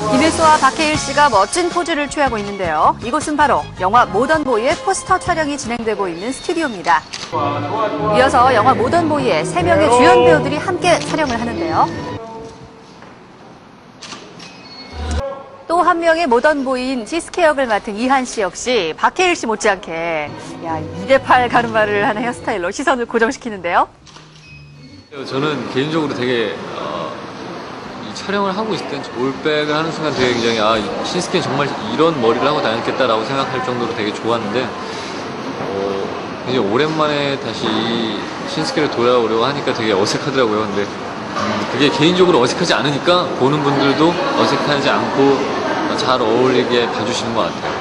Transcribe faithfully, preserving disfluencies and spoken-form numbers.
김일수와 박해일 씨가 멋진 포즈를 취하고 있는데요. 이곳은 바로 영화 모던보이의 포스터 촬영이 진행되고 있는 스튜디오입니다. 이어서 영화 모던보이의 세 명의 주연 배우들이 함께 촬영을 하는데요. 또 한 명의 모던보이인 지스케 역을 맡은 이한 씨 역시 박해일 씨 못지않게 야, 이 대 팔 가르마를 하는 헤어스타일로 시선을 고정시키는데요. 저는 개인적으로 되게 어, 이 촬영을 하고 있을 땐 올백을 하는 순간 되게 굉장히 아, 신스케는 정말 이런 머리를 하고 다녔겠다라고 생각할 정도로 되게 좋았는데 어, 굉장히 오랜만에 다시 이 신스케를 돌아오려고 하니까 되게 어색하더라고요. 근데 음, 그게 개인적으로 어색하지 않으니까 보는 분들도 어색하지 않고 잘 어울리게 봐주시는 것 같아요.